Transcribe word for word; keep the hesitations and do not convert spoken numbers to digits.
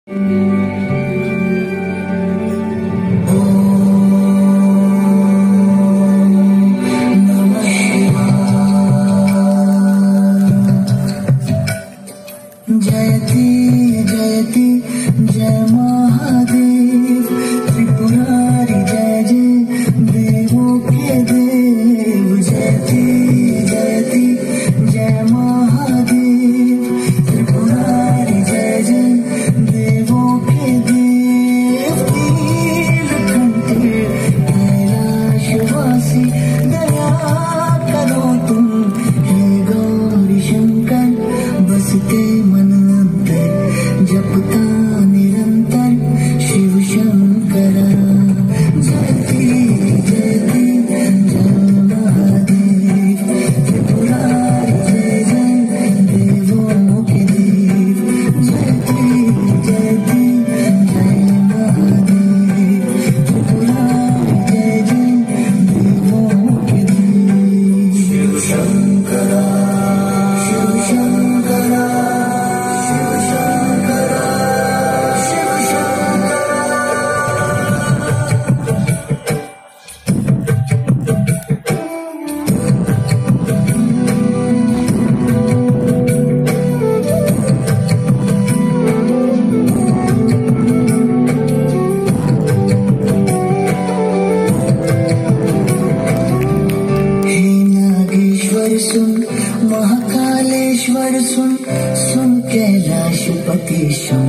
जयति जयति जय महादेव त्रिपुरारी जय जय देवों के देव। जयति जयति जय महादेव त्रिपुरारी जय जय देवों के देव। नीलकंठे कैलाशवासी दया करो तुम, हे गौरी शंकर बसते जपता निरंतर शिव शंकर। जयति जयति जय महादेव त्रिपुरारी जय जय देवों के देव। जयति जयति जय महादेव त्रिपुरारी जय जय देवों के देव। शिव शंकर शिव शंकर सुन महाकालेश्वर सुन, सुन कैलाशपति सुन।